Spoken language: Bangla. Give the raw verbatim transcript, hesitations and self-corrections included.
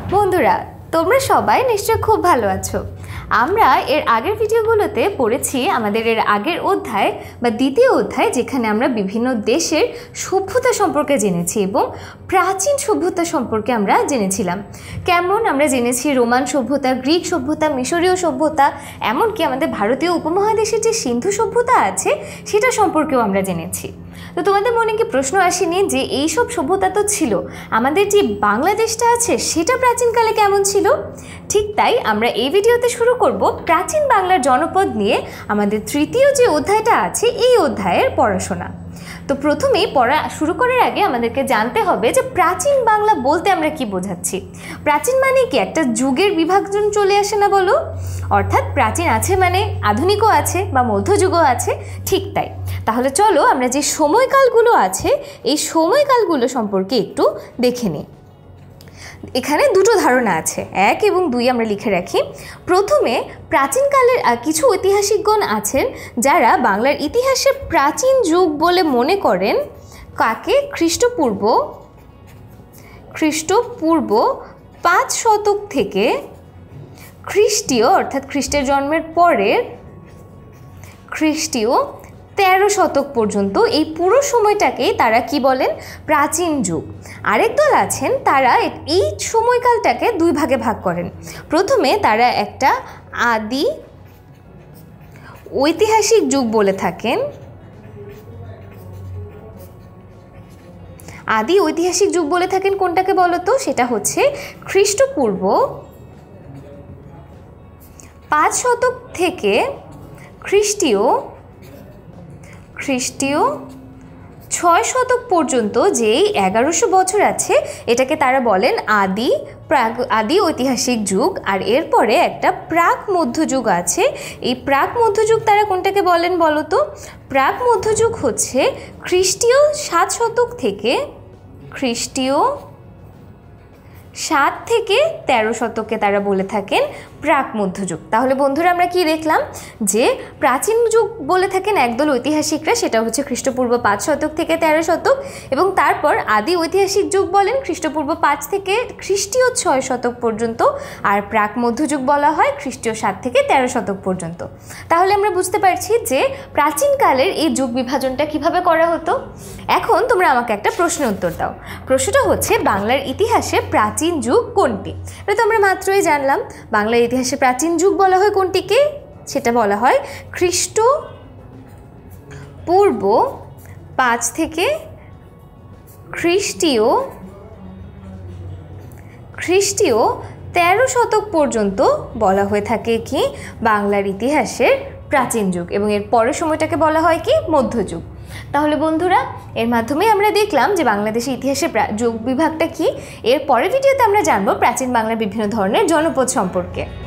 বন্ধুরা তোমরা সবাই নিশ্চয় খুব ভালো আছো। আমরা এর আগের ভিডিওগুলোতে পড়েছি আমাদের এর আগের অধ্যায় বা দ্বিতীয় অধ্যায়, যেখানে আমরা বিভিন্ন দেশের সভ্যতা সম্পর্কে জেনেছি এবং প্রাচীন সভ্যতা সম্পর্কে আমরা জেনেছিলাম। কেমন আমরা জেনেছি রোমান সভ্যতা, গ্রিক সভ্যতা, মিশরীয় সভ্যতা, এমনকি আমাদের ভারতীয় উপমহাদেশের যে সিন্ধু সভ্যতা আছে সেটা সম্পর্কেও আমরা জেনেছি। তো তোমাদের মনে কি প্রশ্ন আসেনি যে এই সব সভ্যতা তো ছিল, আমাদের যে বাংলাদেশটা আছে সেটা প্রাচীনকালে কেমন ছিল? ঠিক তাই আমরা এই ভিডিওতে শুরু করব প্রাচীন বাংলার জনপদ নিয়ে আমাদের তৃতীয় যে অধ্যায়টা আছে এই অধ্যায়ের পড়াশোনা। তো প্রথমেই পড়া শুরু করার আগে আমাদেরকে জানতে হবে যে প্রাচীন বাংলা বলতে আমরা কি বোঝাচ্ছি। প্রাচীন মানে কি একটা যুগের বিভাজন চলে আসে না বলো? অর্থাৎ প্রাচীন আছে মানে আধুনিকও আছে বা মধ্যযুগও আছে, ঠিক তাই। তাহলে চলো আমরা যে সময়কালগুলো আছে এই সময়কালগুলো সম্পর্কে একটু দেখে নিই। এখানে দুটো ধারণা আছে, এক এবং দুই আমরা লিখে রাখি। প্রথমে প্রাচীনকালের কিছু ঐতিহাসিকগণ আছেন যারা বাংলার ইতিহাসে প্রাচীন যুগ বলে মনে করেন কাকে? খ্রিস্টপূর্ব খ্রিস্টপূর্ব পাঁচ শতক থেকে খ্রিস্টীয় অর্থাৎ খ্রিস্টের জন্মের পরের খ্রিস্টীয় তেরো শতক পর্যন্ত এই পুরো সময়টাকে তারা কি বলেন? প্রাচীন যুগ। আরেক দল আছেন তারা এই সময়কালটাকে দুই ভাগে ভাগ করেন। প্রথমে তারা একটা আদি ঐতিহাসিক যুগ বলে থাকেন। আদি ঐতিহাসিক যুগ বলে থাকেন কোনটাকে বলো তো? সেটা হচ্ছে খ্রিস্টপূর্ব পাঁচ শতক থেকে খ্রিস্টীয় খ্রিস্টীয় ছয় শতক পর্যন্ত যেই এগারোশো বছর আছে এটাকে তারা বলেন আদি প্রাগ আদি ঐতিহাসিক যুগ। আর এরপরে একটা প্রাক মধ্যযুগ আছে। এই প্রাক মধ্যযুগ তারা কোনটাকে বলেন বলো তো? প্রাক মধ্যযুগ হচ্ছে খ্রিস্টীয় সাত শতক থেকে খ্রিস্টীয় সাত থেকে তেরো শতকে তারা বলে থাকেন প্রাক মধ্যযুগ। তাহলে বন্ধুরা আমরা কি দেখলাম যে প্রাচীন যুগ বলে থাকেন একদল ঐতিহাসিকরা, সেটা হচ্ছে খ্রিস্টপূর্ব পাঁচ শতক থেকে তেরো শতক, এবং তারপর আদি ঐতিহাসিক যুগ বলেন খ্রিস্টপূর্ব পাঁচ থেকে খ্রিস্টীয় ছয় শতক পর্যন্ত, আর প্রাক মধ্যযুগ বলা হয় খ্রিস্টীয় সাত থেকে তেরো শতক পর্যন্ত। তাহলে আমরা বুঝতে পারছি যে প্রাচীনকালের এই যুগ বিভাজনটা কিভাবে করা হতো। এখন তোমরা আমাকে একটা প্রশ্ন উত্তর দাও। প্রশ্নটা হচ্ছে বাংলার ইতিহাসে প্রাচীন যুগ কোনটি? এটা তো আমরা মাত্রই জানলাম। বাংলার ইতিহাসে প্রাচীন যুগ বলা হয় কোনটিকে? সেটা বলা হয় খ্রিস্ট পূর্ব পাঁচ থেকে খ্রিস্টীয় খ্রিস্টীয় তেরো শতক পর্যন্ত বলা হয়ে থাকে কি বাংলার ইতিহাসের প্রাচীন যুগ, এবং এর পরের সময়টাকে বলা হয় কি মধ্যযুগ। তাহলে বন্ধুরা এর মাধ্যমে আমরা দেখলাম যে বাংলাদেশের ইতিহাসের যুগ বিভাগটা কি। এর পরের ভিডিওতে আমরা জানবো প্রাচীন বাংলার বিভিন্ন ধরনের জনপদ সম্পর্কে।